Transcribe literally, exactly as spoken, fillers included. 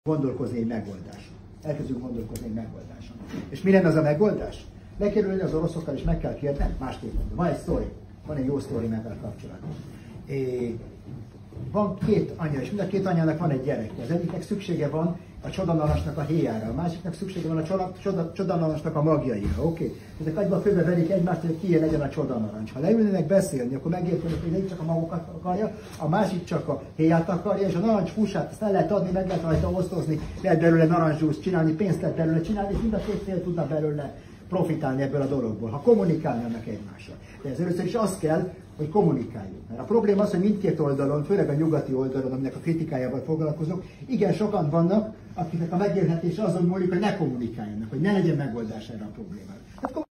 Gondolkozni egy megoldáson. Elkezdünk gondolkozni egy megoldáson. És mi lenne az a megoldás? Le kell ülni az oroszokkal, és meg kell kérni, nem, másképp mondom. Van egy sztori, van egy jó sztori ezzel kapcsolatban. É, van két anya, és mind a két anyának van egy gyereke. Az egyiknek szüksége van a csodanalásnak a héjára, a másiknak szüksége van a csoda, csoda, csodanalásnak a magjaira. Oké? Okay? Ezek agyban főbe verik egymást, hogy ki legyen a csodanarancs. Ha leülnének beszélni, akkor megértenek, hogy egyik csak a magukat akarja, a másik csak a héját akarja, és a narancs húsát ezt el lehet adni, meg lehet rajta osztozni, lehet belőle narancsdúszt csinálni, pénzt lehet belőle csinálni, és mind a két fél tudna belőle profitálni ebből a dologból, ha kommunikálnának egymással. De ez először is az kell, hogy kommunikáljuk. Mert a probléma az, hogy mindkét oldalon, főleg a nyugati oldalon, aminek a kritikájával foglalkozok, igen sokan vannak, akiknek a megélhetése azon múlik, hogy ne kommunikáljanak, hogy ne legyen megoldás erre a problémára. Hát